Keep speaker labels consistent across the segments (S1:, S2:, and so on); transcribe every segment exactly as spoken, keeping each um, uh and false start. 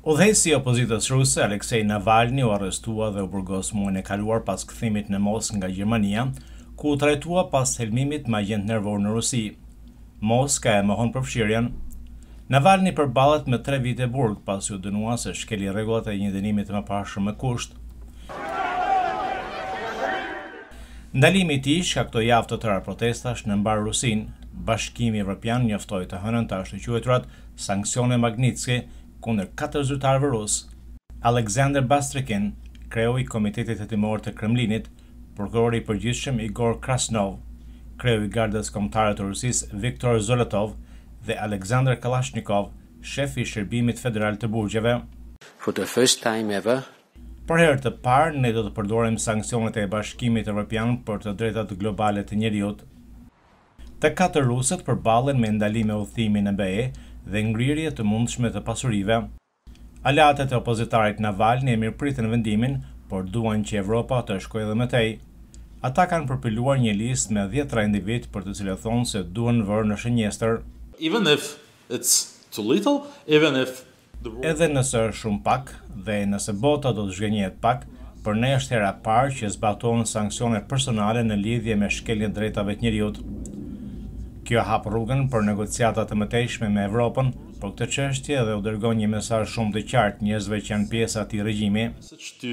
S1: Udhëheqësi i opozitës ruse Aleksej Navalny u arrestua dhe u burgos muajin e kaluar pas kthimit në Moskë nga Gjermania, ku u trajtua pas helmimit me agent nervor në Rusi. Moska e mohon përfshirjen. Navalny përballet me tre vite burg pasi u dënua se shkeli rregullat e një dënimi të mëparshëm me kusht. Ndalimi i tij shkaktoi javë të tëra protestash në mbar Rusinë. Bashkimi Evropian njoftoi të hënën të ashtu quajturat sanksione Magnitski kundër katër zyrtarëve rus. Alexander Bastrikin, kreu i Komitetit Hetimor të Kremlinit, prokurori i përgjithshëm Igor Krasnov, kreu i Gardës Kombëtare të Rusisë Viktor Zoletov dhe Alexander Kalashnikov, shef i Shërbimit Federal të Burgjeve.
S2: For the first time ever,
S1: Për herë të parë, ne do të përdorim sanksionet e Bashkimit Evropian për të drejtat globale të njerëzit. Të katër rusët përballen me ndalime udhëtimi në B E dhe ngrirje të mundshme të pasurive. Aleatët e opozitarit Navalny e mirëpritën vendimin, por duan që Evropa të shkojë edhe më tej. Ata kanë përpiluar një listë me dhjetra individ për të cilët thonë se duhen vërë në shënjestër.
S3: Even if it's too little, even if the rule...
S1: Edhe nëse është shumë pak dhe nëse bota do të zhgënjehet pak, për ne është hera e parë që zbatohen sanksione personale në lidhje me shkeljen e drejtave të njerëzit. Kjo hap rrugën për negociata të mëtejshme me Evropën për këtë çështje dhe u dërgon një mesazh shumë të qartë njerëzve që janë pjesë e atij regjimi.
S3: to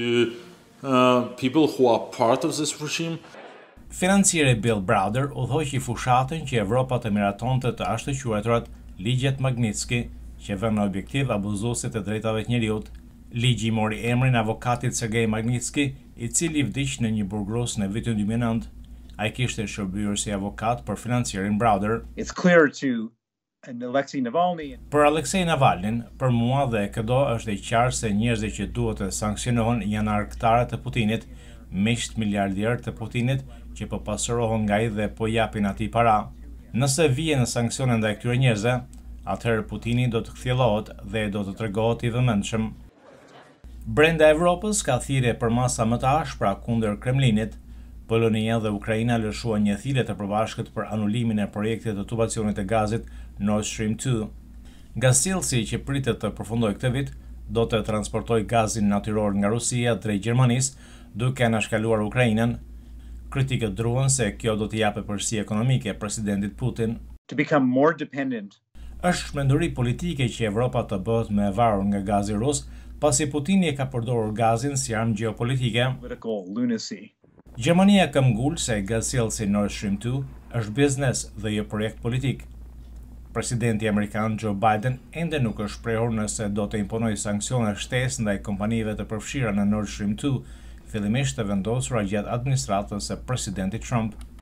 S3: uh, people who are part of this regime.
S1: Financieri Bill Browder udhëhoqi fushatën që Evropa të miratonte të ashtu quajturat ligjet Magnitski, që vënë në objektiv abuzuesit e drejtave të njerëzit. Ligji mori emrin avokatit Sergej Magnitski, i cili vdiq në një burgros në vitin dy mijë e nëntë. Ai kishte shërbyer si avokat për financierin Browder.
S4: It's clear to Alexei Navalny.
S1: Për Aleksej Navalnin, për mua dhe këdo është e qartë se njerëzit që duhet të sanksionohen janë argëtarët e Putinit, miqt miliardierë të Putinit që po pasurohen nga ai dhe po japin atij para. Nëse vije në sanksione ndaj këtyre njerëzve, atëherë Putini do të kthjellohet dhe do të tregohet i vëmendshëm. Brenda Evropës ka thirrje për masa më të ashpra kundër Kremlinit. Polonia dhe Ukraina lëshuan një thirrje të përbashkët për anulimin e projektit të tubacionit të gazit Nord Stream dy. Gazsjellësi që pritet të përfundojë këtë vit do të transportojë gazin natyror nga Rusia drejt Gjermanisë, duke anashkaluar Ukrainën. Kritikët druan se kjo do të japë përsi ekonomike presidentit Putin.
S4: To become more dependent.
S1: Është shmenduri politike që Evropa të bëhet më e varur nga gazi rus, pasi Putini e ka përdorur gazin si armë gjeopolitike.
S4: Political lunacy.
S1: Gjermania ka mbgull se gazsjellësi Nord Stream dy është biznes dhe jo projekt politik. Presidenti amerikan Joe Biden ende nuk është shprehur nëse do të imponojë sanksione shtesë ndaj kompanive të përfshira në Nord Stream dy, fillimisht të vendosura gjatë administratës së presidentit Trump.